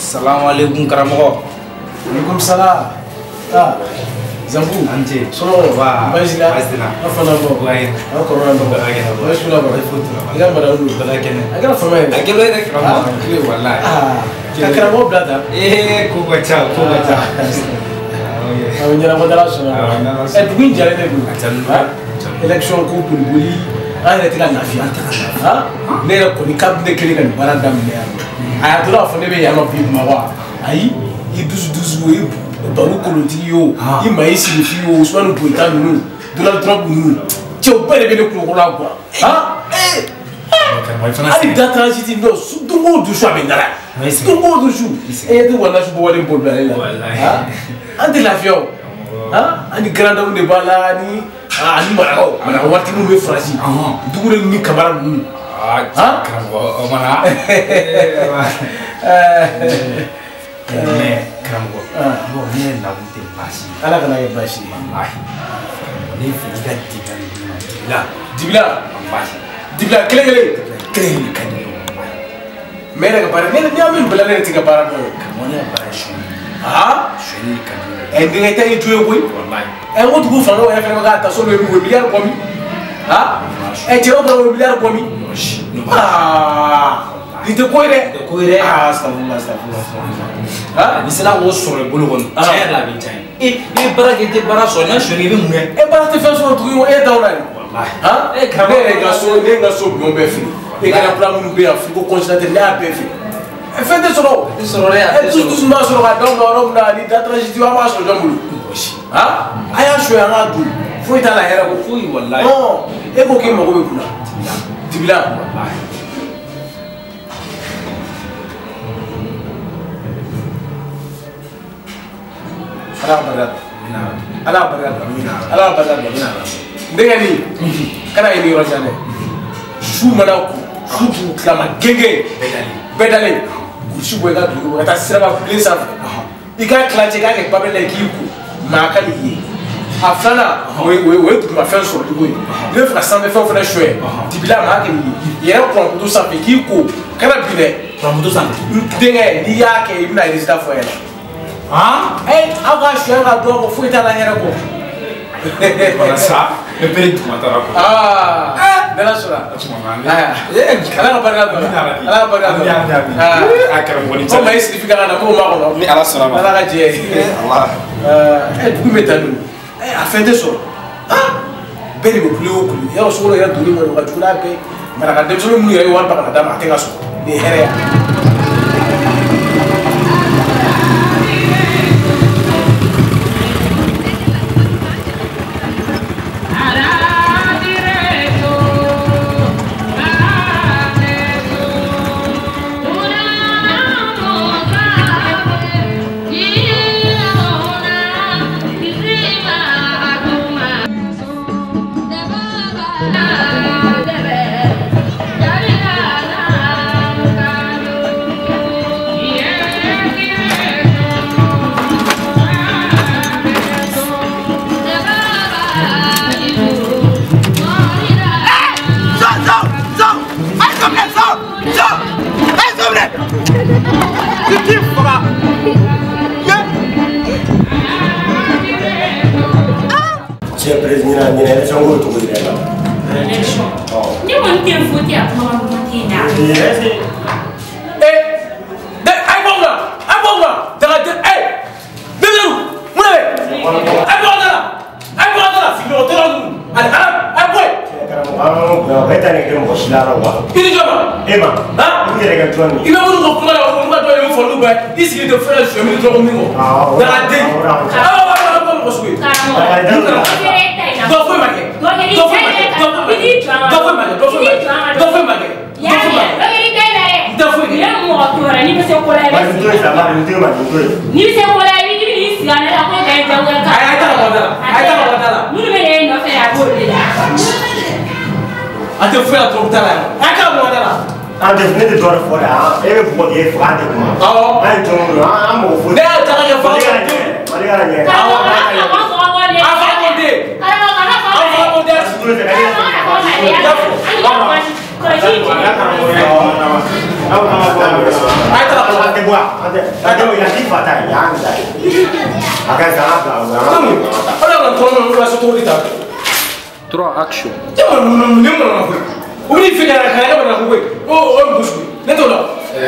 Assalamualaikum karamɔgɔ. Alaikum salam. Ah, Zambu. Anje. So, Wa. Basila. Basila. Afana bo. Waye. Akoro ndo. Basila bo. Ila bara ulu. Agara fama. Agelo ere karamɔgɔ. Kile wallahi. Ah. Karamɔgɔ blada. Ko baca. Aw nyara modala sona. Dugu jare ne du. Election ko bulbuli. An yɛrɛ tɛ ka lafiya. Ne yɛrɛ kɔni kabine kelen ka nin baara daminɛ yan. A y'a tora fɔ ne bɛ yan nɔ bi ma wa. Ayi, i dusu o ye baro kolotigi ye o, i Mayi Sidifi ye o, Ousmane Boyita ninnu, Donald Trump ninnu. Cɛw bɛɛ de bɛ ne kulukoro la quoi. Hali da transiti non don o don su a bɛ n dala. Don o don su. E ɲɛ tɛ walahi su bɔ wale bolo bila ne la. An tɛ lafiya o. An ni garandaw de b'a la ani marakaw waritiniw bɛ Faransi. Dugure ni Kamara ninnu. Karamɔgɔ o mana. Karamɔgɔ. Bon ne yɛrɛ nakun tɛ baasi ye. Ala kana kɛ baasi ye. Ne fɛ i ka Dibila. Dibila. Dibila kelen ka di. Mais ne ka baara ne y'a min bila ne yɛrɛ tɛ ka baara dɔn. Karamɔgɔ ne ka baara ye suɲɛ. Suɲɛni ka di. Denkɛ tɛ ye jo ye koyi. O dugu fanga yɛrɛ fana bɛ k'a ta so bɛ min o miliyari bɔ min. Cɛw bɛ o miliyari bɔ min. Nin tɛ ko ye dɛ. Astagfirullah. Ni sera k'o sɔrɔ i bolo kɔni. Tiɲɛ yɛrɛ la a bɛ diya n ye. I bɛ baara kɛ i tɛ baara sɔrɔ n'a suɲɛni i bɛ mun kɛ. Baara tɛ fɛn sɔrɔ tugun e t'aw la de. Ne yɛrɛ ka so bulon bɛɛ fili. E ka plan minnu bɛ yan frigo congélateur ne y'a bɛɛ fili. Fɛn tɛ sɔrɔ. Tɛ sɔrɔ dɛ. Tous b'a sɔrɔ ka d'aw ma yɔrɔ min na ni da transiti an b'a sɔrɔ jɔn bolo. A y'a sonya an k'a dun foyi t'a la hɛrɛ ko. Foyi walayi. E ko k'e mago bɛ kun na. Dibila. Ala barika n denkɛ nin kana ye nin yɔrɔ jan dɛ. Su mana ko su b'u tilama genge bɛɛ dalen kurusi bɔ i ka dugu ka taa siraba bilen sanfɛ i k'a tilancɛ i k'a kɛ babɛlɛ la i k'i ko maa ka nin ye a filanan o ye dugumafɛn sɔrɔ cogo ye ne bɛ fɛ ka sanfɛfɛnw fana suɲɛ Dibila maa kɛ nin ye yɛrɛ kurankutu sanfɛ i k'i ko kana bin dɛ kurankutu sanfɛ n denkɛ n'i y'a kɛ i bɛna résultat fɔ n ɲɛna. Aw ka suɲɛ ka dɔn ko foyi t'a la hɛrɛ kɔ. Sa ne bɛ duguma taara ko. N'Ala sɔnna. Ala ka barika don. Ala ka barika don. A karamɔgɔ ni Ko Mayi Sidifi ka na k'o ma kɔnɔ. Ni Ala sɔnna ma. Ala ka jɛ ye. Dugu bɛ taa n'o ye. A fɛn tɛ sɔrɔ. Bɛɛ de bɛ kule o kule. Yarɔ sokɔnɔ yɛrɛ donni kɔni o ka jugu n'a bɛɛ ye. Maraka denmisɛnnin minnu yɛrɛ ye wari ta ka na d'a ma a tɛ ka sɔrɔ. Nin ye hɛrɛ ye. Ayo 3 action. Oublie de faire la carrière, on a joué. Oh, on bouge. Maintenant.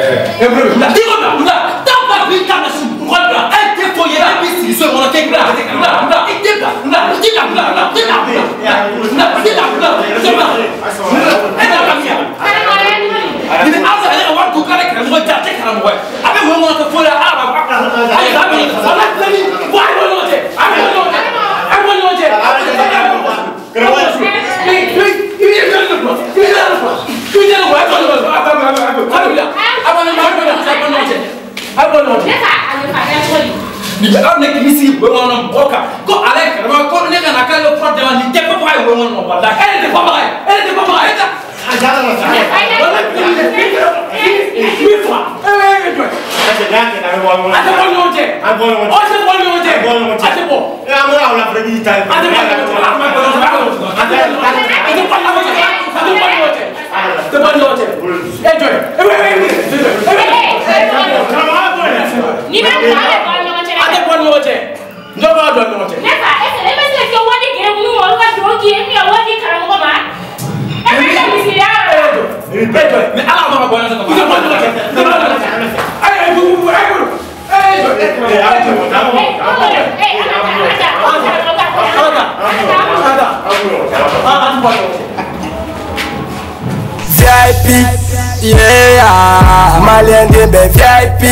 VIP, yeah, Malien de VIP,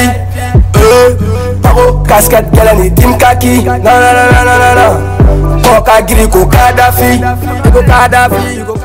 Paro casquette galani Tim Kaki, non, Coca Giri, Kadhafi,